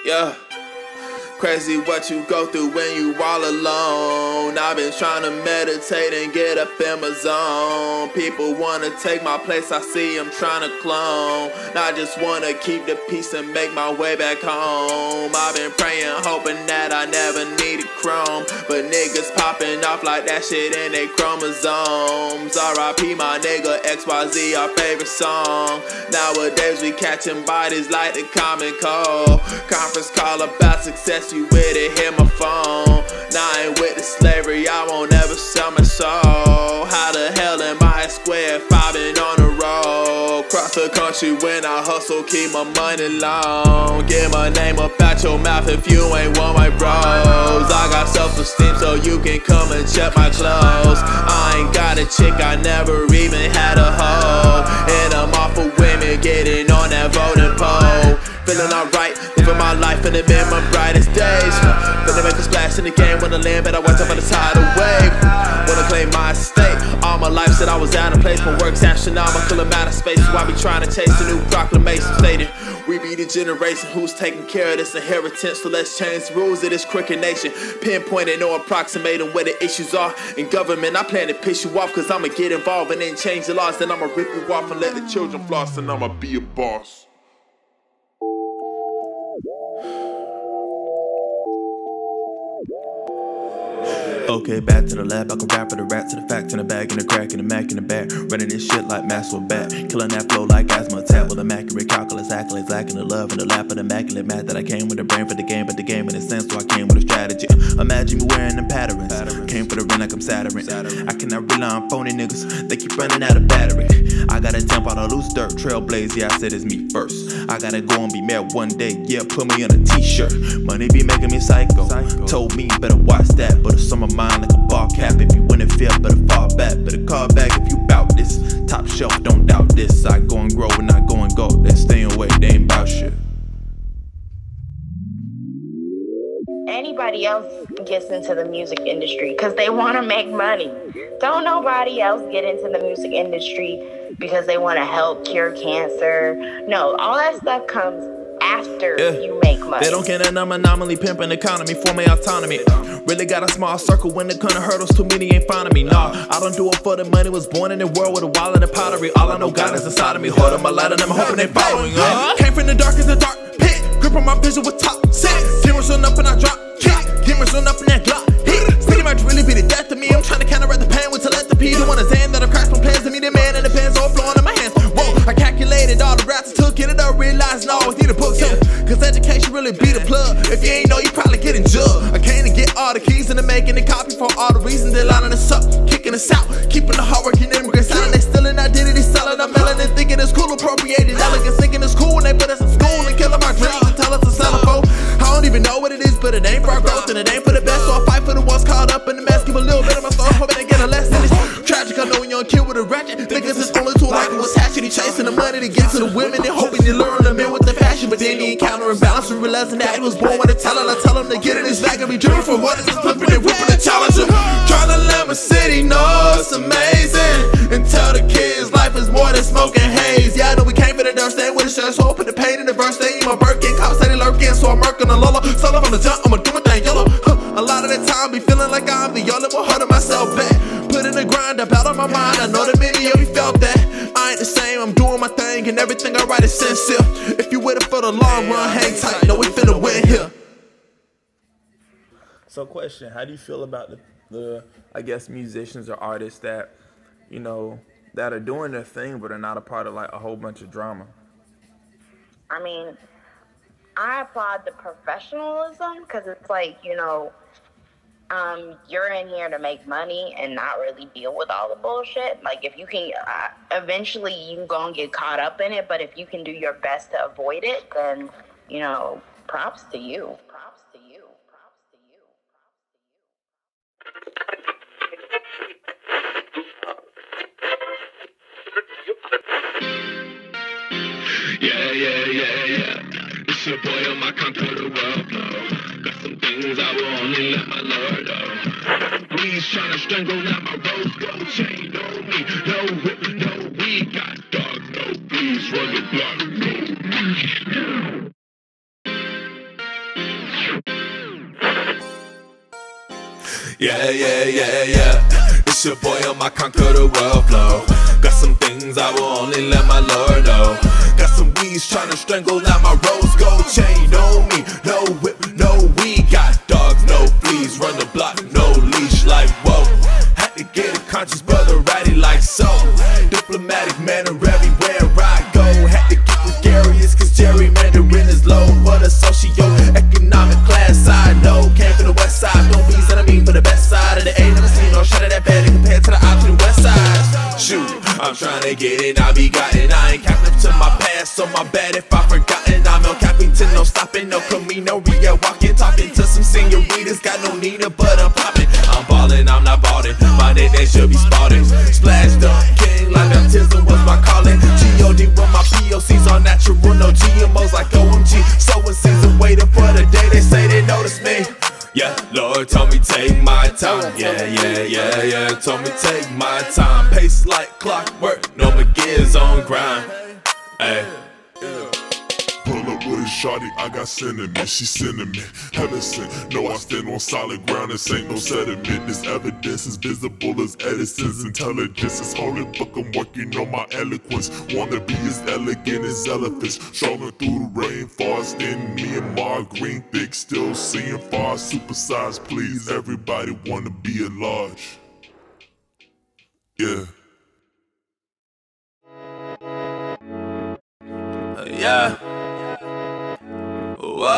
Yeah. Crazy what you go through when you all alone. I've been trying to meditate and get up in my zone. People wanna take my place, I see them trying to clone. I just wanna keep the peace and make my way back home. I've been praying, hoping that I never needed chrome, but niggas popping off like that shit in they chromosomes. R.I.P. my nigga XYZ, our favorite song. Nowadays we catching bodies like the common cold. Conference call about success, you with it, hit my phone. Now I ain't with the slavery, I won't ever sell my soul. How the hell am I square if I've been on the road? Cross the country when I hustle, keep my money long. Get my name up out your mouth if you ain't one of my bros. I got self-esteem so you can come and check my clothes. I ain't got a chick, I never even had a hoe, and I'm off of women getting on that voting poll. Feeling alright, living my life and it been my brightest days. Finna make a splash in the game when I land, but I watch up on the tidal wave. Wanna claim my estate, all my life said I was out of place. My work's astronomical amount of space, so I be trying to chase a new proclamation stating we be the generation who's taking care of this inheritance. So let's change the rules of this crooked nation, pinpointing or approximating where the issues are. In government, I plan to piss you off, cause I'ma get involved and then change the laws. Then I'ma rip you off and let the children floss, and I'ma be a boss. Okay, back to the lab, I can rap for the rat, to the fact, in the bag, in the crack, in the mac, in the back. Running this shit like master bat, killing that flow like asthma attack. With immaculate calculus, accolades, lacking the love in the lap of the immaculate math. That I came with a brain for the game, but the game in a sense, so I came with a strategy. Imagine me wearing them patterns. Came for the ring like I'm Saturn. I cannot rely on phony niggas, they keep running out of battery. I gotta jump on a loose dirt, trailblaze, yeah, I said it's me first. I gotta go and be met one day, yeah, put me on a t-shirt. Money be making me psycho. Told me better watch that, but it's on my mind like a ball cap. If you win it fair, better fall back. Better call back if you bout this. Top shelf, don't doubt this. I go and grow and I go and go. They stay away, they ain't bout shit. Anybody else gets into the music industry because they want to make money. Don't nobody else get into the music industry because they want to help cure cancer. No, all that stuff comes after you make money. They don't care that I'm anomaly, pimping economy for my autonomy. Really got a small circle when it comes to hurdles, too many ain't finding me. Nah, I don't do it for the money, was born in the world with a wallet and pottery. All I know God is inside of me, holding my light and I'm hoping they following. Came from the dark as the dark pit, grip on my vision with top set. Cameras on up and I drop kick, cameras on up and that Glock hit. Pretty much really be the death to me, I'm trying to counteract the pain with telepathy. The one is saying that I've crashed from plans to me, the man and the pants all flowing in my hands. Whoa, I calculated all the raps I took, it up, realized I always need a book, cause education really be the plug. If you ain't know, you probably getting jugged. I came to get all the keys and the making the copy for all the reasons they're lining us up, kicking us out, keeping the hardworking immigrants silent. They stealing identity, selling our melanin, thinking it's cool, appropriating elegance, thinking it's cool when they put us in school and killing our dreams and tell us to sell a phone. I don't even know what it is, but it ain't for our growth and it ain't for the best. So I fight for the ones caught up in the mess, give a little bit of my soul, hoping they get a lesson. It's tragic, I know when you're a kid with a ratchet, thinking it's only too like it was hatchet. He chasing the money to get to the women and hoping you lure them in with the fashion, but then he encounter imbalance and realizing that he was born with a talent. I tell him to get in his bag and be driven for what is just flipping and whipping and challenging. Trying to let my city know it's amazing and tell the kids life is more than smoke and haze. Yeah, I know we came for the dirt, staying with the shirt, so I put the pain in the verse. They eat my Birkin, cops say they lurking, so I'm murking a Lola. Solo from the jump, I'ma do my thing yellow. A lot of the time be feeling like I'm the only one hurting myself back. Put in the grind, up out of my mind, I know that many of you felt that. I ain't the same, I'm doing my thing and everything I write is sincere. If you with it for the long run, hang tight, know we finna win here. So question, how do you feel about the I guess musicians or artists that, you know, that are doing their thing but are not a part of like a whole bunch of drama? I mean, I applaud the professionalism because it's like, you know, you're in here to make money and not really deal with all the bullshit. Like, if you can, eventually you can go and get caught up in it, but if you can do your best to avoid it, then, you know, props to you. Props to you. Props to you. Yeah. It's your boy on my conquer the world, blow. Got some things I will only let my Lord know. We's tryna strangle, now my rose gold chain on me. No whip, no weed, got dogs, no bees, run the block, no. Yeah, yeah, yeah, yeah. It's your boy on my conquer the world flow. Got some things I will only let my Lord know. Got some weeds trying to strangle out my rose gold chain. No me, no whip, no weed. Got dogs, no fleas. Run the block, no leash. Like whoa, had to get a conscious brother ratty like so. Diplomatic manner everywhere I go. Had to get gregarious cause gerrymandering is low. For the socio-economic class I know. Came from the west side, don't be and I mean for the best side of the A. Never seen no shot of that bad compared to the out to the west side. Shoot, I'm trying to get it, I be gotten. I ain't capping up to my past, so my bad if I forgotten. I'm El Capitan, no stopping, no Camino Real walking, talking to some senoritas. Got no Nina, but I'm popping. I'm ballin', I'm not ballin'. My name they should be spotted. Splash dunk king, like baptism was my calling. G.O.D. with my POCs all natural, no GMOs like OMG. Sowing season, waiting for the day they say they notice me. Yeah, Lord told me take my time. Yeah, yeah, yeah, yeah. Told me take my time. Pace like clockwork. No McGear's on grind. Hey. Pull up with a shawty, I got sentiment, she sending me heaven sent. No, I stand on solid ground, this ain't no sediment. This evidence is visible as Edison's intelligence. It's holy book, I'm working on my eloquence. Wanna be as elegant as elephants, strolling through the rainforest in me and my green thick. Still seeing far, supersize please. Everybody wanna be at large. Yeah. Yeah. Whoa,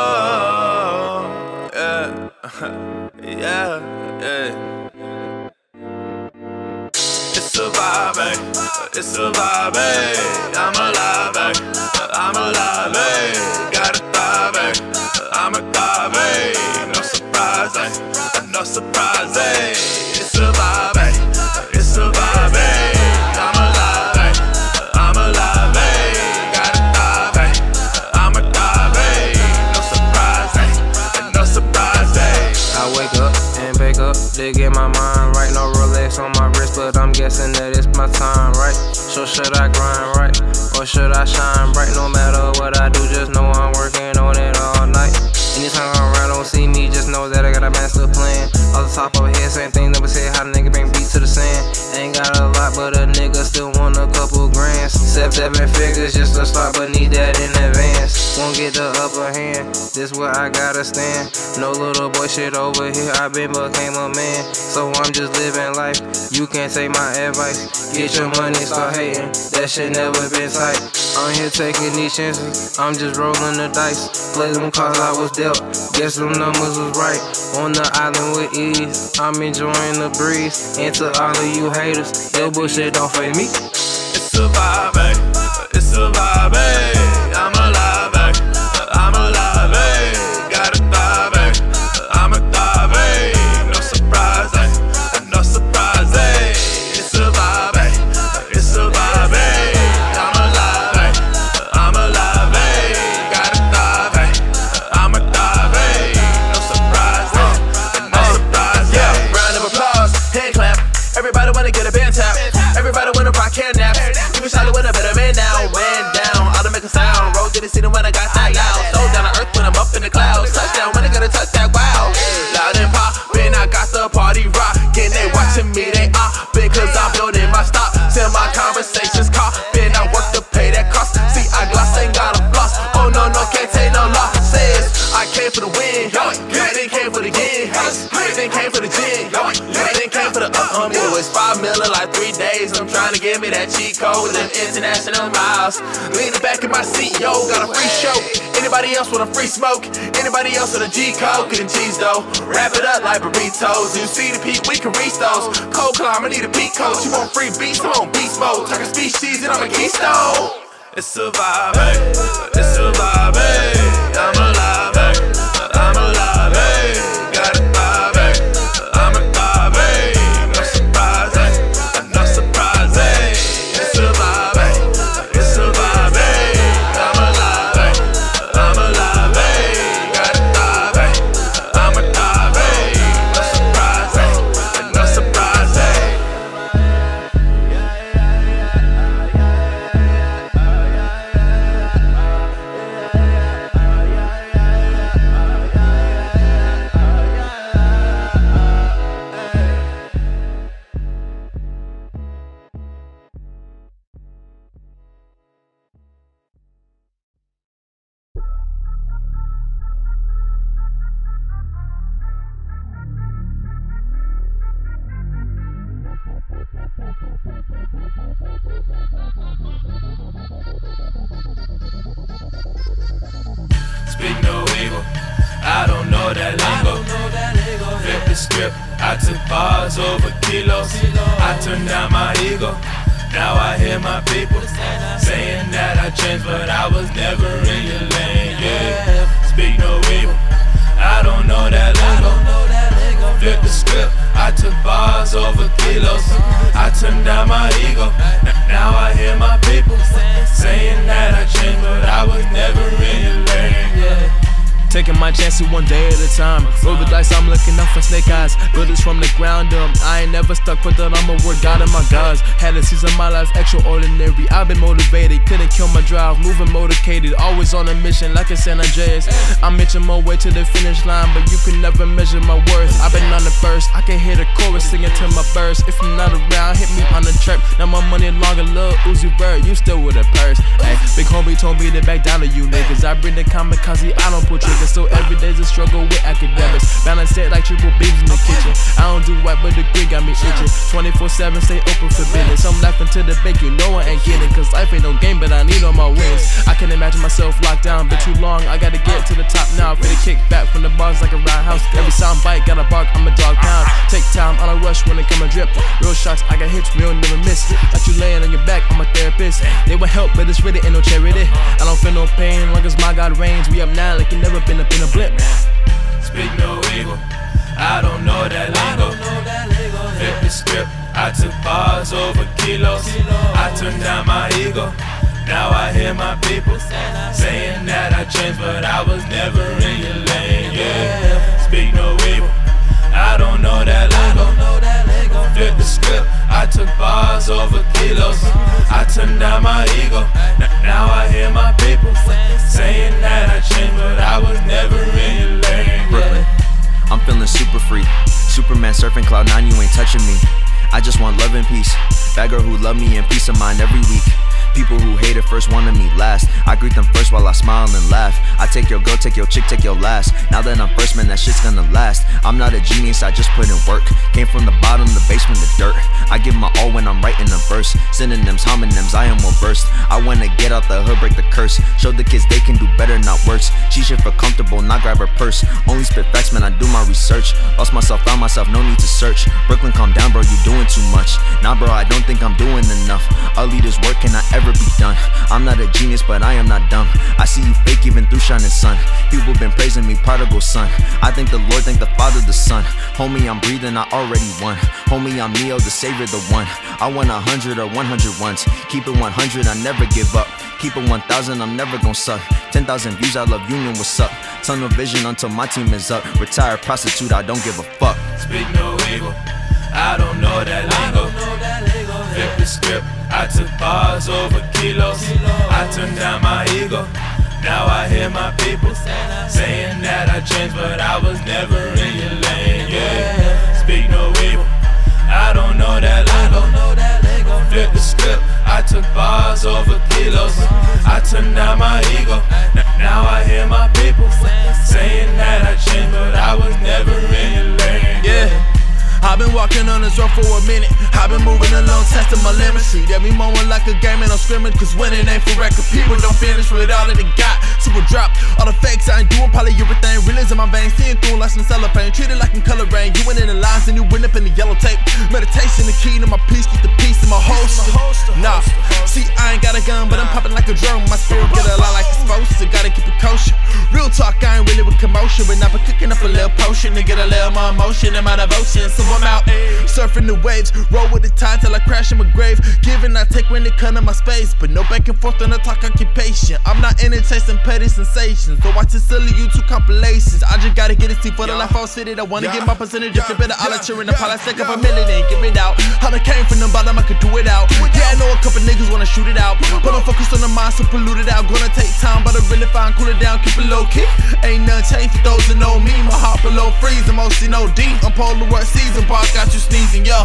yeah, yeah, yeah. It's surviving, it's surviving. I'm alive, I'm alive. Gotta thrive, I'm a thrive. No surprising, no surprising. It's surviving, it's surviving. I'm alive, I'm alive. To get my mind right, no Rolex on my wrist, but I'm guessing that it's my time, right? So should I grind right, or should I shine bright? No matter what I do, just know I'm working on it all night. Anytime I'm around, don't see me, just know that I got a master plan. Off the top of my head, same thing, never say how the nigga bring beats to the sand. Ain't got a lot, but a nigga still want a couple grands. 7 figures just to start, but need that in advance. Won't get the upper hand, this where I gotta stand. No little boy shit over here, I been became a man. So I'm just living life, you can't take my advice. Get your money, start hating, that shit never been tight. I'm here taking these chances, I'm just rolling the dice. Play them cards I was dealt, guess them numbers was right. On the island with ease, I'm enjoying the breeze. And to all of you haters, your bullshit don't fade me. It's surviving, it's surviving. I'm alive, I'm alive. Gotta thrive, I'm a thrive. No surprising, no surprising. It's surviving, it's surviving. I'm alive, I'm alive. Gotta thrive, I'm a thrive. No surprising, no surprising. Yeah, round of applause, hand clap. Everybody wanna get a band tap. Everybody wanna rock hair naps. You can shout it with a better man now. Man down, all to make a sound. Roll to the city when I got that loud. Slow down to earth when I'm up in the clouds. Touchdown when I gotta touch that wow. Loud and poppin', I got the party rockin'. They watching me, they because I'm building my stock. Till my conversations coppin'. I work to pay that cost. See, I gloss, ain't got a floss. Oh no, no, can't take no losses. I came for the win. Then came for the yen. Then came for the gin. Then came for the it was 5 million like 3 days. I'm trying to give me that cheat code with them international miles. Leaning back in my seat, yo, got a free show. Anybody else want a free smoke? Anybody else with a G code? Getting cheese though. Wrap it up like burritos. You see the peak, we can reach those. Cold climb, I need a beat coach. You want free beats? I'm on beast mode. Talking species and I'm a keystone. It's surviving, it's surviving. I'm alive, I'm alive. Gotta thrive, I'm a thrive. No surprising, no surprising. It's surviving, it's surviving. I'm alive, I'm alive. Gotta thrive, I'm a thrive. No surprising, no surprising. that lingo. Flip the script, I took bars over kilos. I turned down my ego. Now I hear my people saying that I changed, but I was never in your lane, yeah. Speak no evil, I don't know that lingo. Flip the script, I took bars over kilos. I turned down my ego. Now I hear my people saying that I changed, but I was never in your lane, yeah. Taking my chances one day at a time. Roll the dice, I'm looking out for snake eyes. Build this from the ground up. I ain't never stuck, put that on my word, God in my gods. Had a season of my life extraordinary. I've been motivated, couldn't kill my drive. Moving motivated, always on a mission like a San Andreas. I'm itching my way to the finish line, but you can never measure my worth. I've been on the first, I can hear the chorus singing to my verse. If you're not around, hit me on the track. Now my money longer, lil Uzi Bird, you still with a purse. Ay, big homie told me to back down to you niggas. I bring the kamikaze, I don't pull triggers. So every day's a struggle with academics. Balance it like triple beams in the kitchen. I don't do white, but the green got me itching. 24/7, stay open for business. I'm laughing to the bank, you know I ain't getting. Cause life ain't no game, but I need all my wins. I can imagine myself locked down, been too long. I gotta get to the top now. Finna kick back from the bars like a roundhouse. Every sound bite, gotta bark, I'm a dog pound. Take time on a rush when it come a drip. Real shots, I got hits, real never miss. Like you laying on your back, I'm a therapist. They will help, but it's really ain't no charity. I don't feel no pain, long as my God reigns. We up now like you never been up in a blip. Speak no evil, I don't know that lingo. Flip the script, I took bars over kilos. I turned down my ego. Now I hear my people saying that I changed, but I was never in your lane, yeah. Speak no evil, I don't know that lingo. Flip the script, I took bars over kilos. I turned down my ego. Now I hear my people saying that I changed, but I was never in your lane, Brooklyn, I'm feeling super free. Superman surfing cloud 9, you ain't touching me. I just want love and peace. Bad girl who love me and peace of mind every week. People who hate it first wanted me last. I greet them first while I smile and laugh. I take your girl, take your chick, take your last. Now that I'm first, man, that shit's gonna last. I'm not a genius, I just put in work. Came from the bottom, the basement, the dirt. I give my all when I'm writing a verse. Synonyms, homonyms, I am well versed. I wanna get out the hood, break the curse. Show the kids they can do better, not worse. She should feel comfortable, not grab her purse. Only spit facts, man, I do my research. Lost myself, found myself, no need to search. Brooklyn, calm down, bro, you doing too much. Nah, bro, I don't think I'm doing enough. Our leaders' work cannot ever be done. I'm not a genius, but I am not dumb. I see you fake even through shining sun. People been praising me, prodigal son. I thank the Lord, thank the Father, the Son. Homie, I'm breathing, I already won. Homie, I'm Neo, the Savior, the one. I want 100 or 100 ones. Keep it 100, I never give up. Keep it 1,000, I'm never gon' suck. 10,000 views, I love Union, what's up? Tunnel vision until my team is up. Retired prostitute, I don't give a fuck. Speak no evil, I don't know that lingo. Flip the script, I took bars over kilos. I turned down my ego. Now I hear my people saying that I changed, but I was never in your lane, yeah. Speak no evil, I don't know that lingo. Flip the script, I took bars over kilos. I turned down my ego. Now I hear my people saying that I changed, but I was never in your lane, yeah. I've been walking on this road for a minute. I've been moving along, testing my limits. Treat every moment like a game and I'm scrimmage. Cause winning ain't for record. People don't finish with all that they got. Super drop, all the fakes I ain't doing polyurethane. Realism in my veins, seeing through like some cellophane. Treated like I'm coloring. You went in the lines and you went up in the yellow tape. Meditation, the key to my peace, keep the peace in my holster. Nah, see I ain't got a gun, but I'm popping like a drum. My spirit get a lot like it's supposed to. Gotta keep it kosher. Real talk, I ain't really with commotion, but I've been cooking up a little potion to get a little more emotion in my devotion. So I'm out, surfing the waves, roll with the tide till I crash in my grave. Giving, I take when they cut in my space, but no back and forth on the talk, I keep patient. I'm not in it chasing petty sensations, so watch the silly YouTube compilations. I just gotta get it see for the life I was fitted. I wanna get my percentage just a bit of oliture and a pile, I stack up a million and give it out. How I came from the bottom, I could do it out. Yeah, I know a couple niggas wanna shoot it out, but I'm focused on the mind, so pollute it out. Gonna take time, but I really find cool it down, keep it low key. Ain't nothing changed for those that know me. My heart below freezing, mostly no deep. I'm Polaroid season, bar got you sneezing, yo.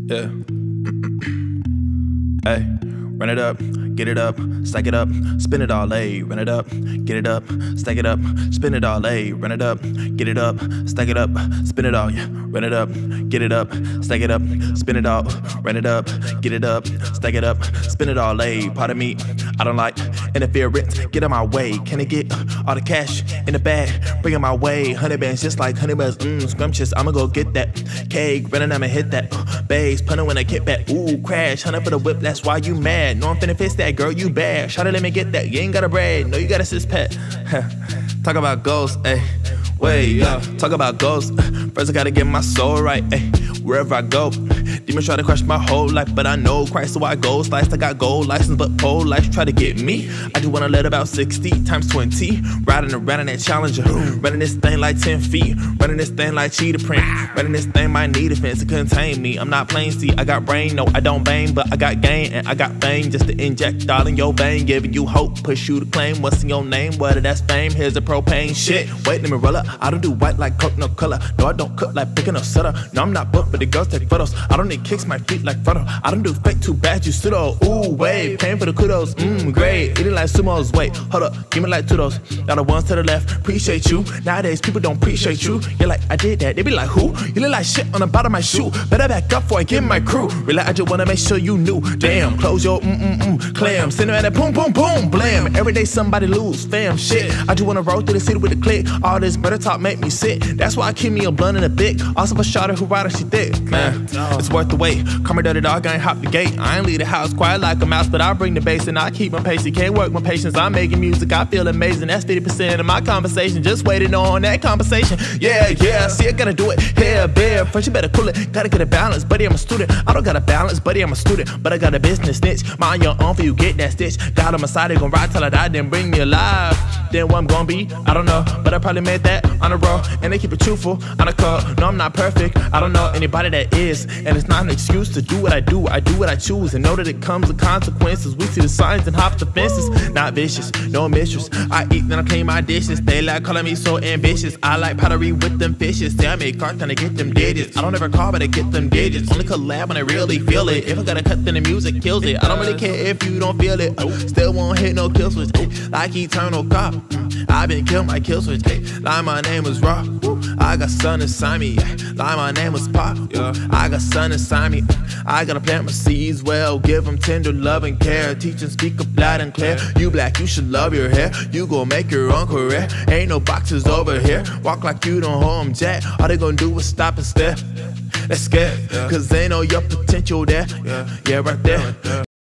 Yeah. Hey, run it up, get it up, stack it up, spin it all, ayy. Run it up, get it up, stack it up, spin it all, ayy. Run it up, get it up, stack it up, spin it all, yeah. Run it up, get it up, stack it up, spin it all. Run it up, get it up, stack it up, spin it all, ayy. Pardon me, I don't like interference, get out my way. Can I get all the cash in the bag? Bring it my way. 100 bands just like honey buns, scrumptious. I'ma go get that cake, running, I'ma hit that bass, punting when I kick back. Ooh, crash, 100 for the whip, that's why you mad. No, I'm finna fix that, girl, you bad. Shawty, let me get that, you ain't got a brag, no, you got a six-pack. Talk about ghosts, ayy. Wait, talk about ghosts. First I gotta get my soul right, ayy. Wherever I go, demons try to crush my whole life, but I know Christ, so I go sliced. I got gold license, but pole life try to get me. I just wanna let about 60 times 20, riding around in that Challenger, running this thing like 10 feet, running this thing like cheetah print, running this thing might need a fence to contain me. I'm not plain, see, I got brain, no, I don't bang, but I got gain and I got fame just to inject all in your vein, giving you hope, push you to claim what's in your name, whether that's fame. Here's the propane shit. Wait, let me roll up. I don't do white like coke, no color. No, I don't cook like picking no sutter. No, I'm not booked, but the girls take photos. I don't need kicks, my feet like photo. I don't do fake, too bad, you pseudo. Ooh, wait, paying for the kudos. Great, eating like sumos. Wait, hold up, give me like 2 those. Now the ones to the left, appreciate you. Nowadays, people don't appreciate you. You're like, I did that. They be like, who? You look like shit on the bottom of my shoe. Better back up before I get my crew. Really, I just wanna make sure you knew. Damn, close your clam. Send them at a boom, boom, boom, blam. Every day somebody lose, fam, shit. I just wanna roll through the city with a click. All this better talk make me sick. That's why I keep me a blunt and a big. Also for shawty who ride her, she thick. Man, it's worth the wait. Call me dirty dog, I ain't hop the gate. I ain't leave the house quiet like a mouse, but I bring the bass and I keep my pace. You can't work my patience. I'm making music, I feel amazing. That's 50% of my conversation. Just waiting on that conversation. Yeah, see, I gotta do it. Here, bear, first you better cool it. Gotta get a balance, buddy, I'm a student. I don't got a balance, buddy, I'm a student. But I got a business niche. Mind your own for you get that stitch. God on my side, they gon' ride till I die, then bring me alive. Then what I'm gonna be, I don't know. But I probably made that on the road. And they keep it truthful on the call. No, I'm not perfect. I don't know anybody that is. And it's not an excuse to do what I do. I do what I choose and know that it comes with consequences. We see the signs and hop the fences. Not vicious, no mistress. I eat, then I clean my dishes. They like calling me so ambitious. I like pottery with them fishes. Say I make art, then I get them digits. I don't ever call, but I get them digits. Only collab when I really feel it. If I gotta cut, then the music kills it. I don't really care if you don't feel it. Still won't hit no kill switch. Like eternal cop. I been killed my kill switch. Like my name was Rock. I got son inside me. Like my name was Pop. I got son inside me. I gotta plant my seeds well. Give them tender love and care. Teach and speak up loud and clear. You black, you should love your hair. You gon' make your own career. Ain't no boxes over here. Walk like you don't home jack. All they gon' do is stop and stare. That's scared. Cause they know your potential there. Yeah, right there.